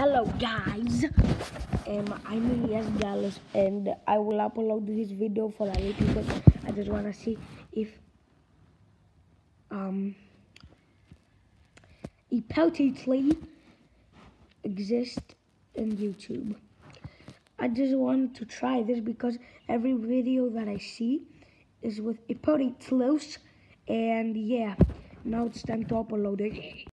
Hello guys, I'm Elias Gallos and I will upload this video for a little bit. I just want to see if hypothetically exists in YouTube. I just want to try this because every video that I see is with hypotheticals, and yeah, now it's time to upload it.